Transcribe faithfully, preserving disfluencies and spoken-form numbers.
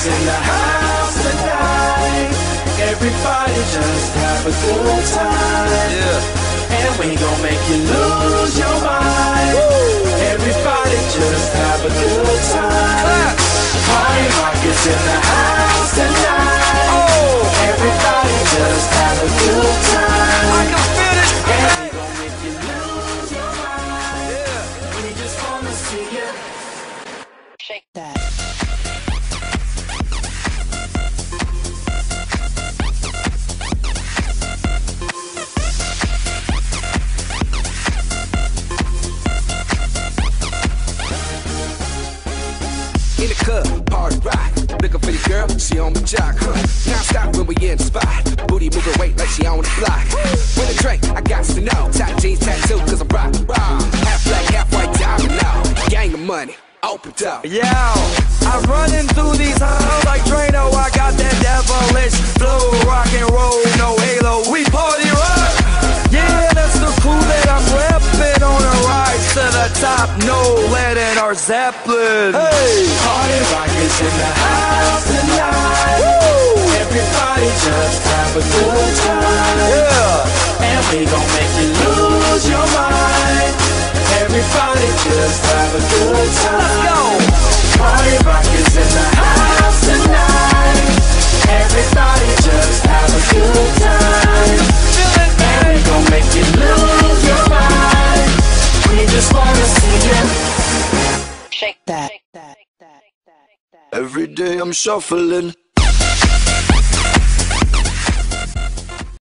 is in the house tonight. Everybody just have a good time. Yeah. And we gon' make you lose your mind. Woo. Everybody just have a good time. Party rock is in the house tonight. Oh. Everybody just have a good time. I can feel it. And we gon' make you lose your mind. Yeah. We just wanna see you shake that. In the club, party rock. Looking for the girl, she on the jock. Huh. Now stop when we in the spot. Booty moving weight like she on the block. With a drink, I got to know. Tight jeans, tattoo, cause I'm rock, raw. Half black, half white, diamond now. Gang of money, open up. Yeah, I'm running through these halls like Drano. I got that devilish flow, rock and roll, no halo. We party rock. Yeah, that's the crew that I'm repping on a rise to the top. No lead in our Zeppelin. Hey, party rock is in the house tonight. Woo. Everybody just have a good time. Yeah, and we gon' make you lose your mind. Everybody just have a good time. Let's go. Party rock is in the house tonight. Everybody just have a good time. And we gon' make you lose your mind. We just wanna see you shake that. Every day I'm shuffling,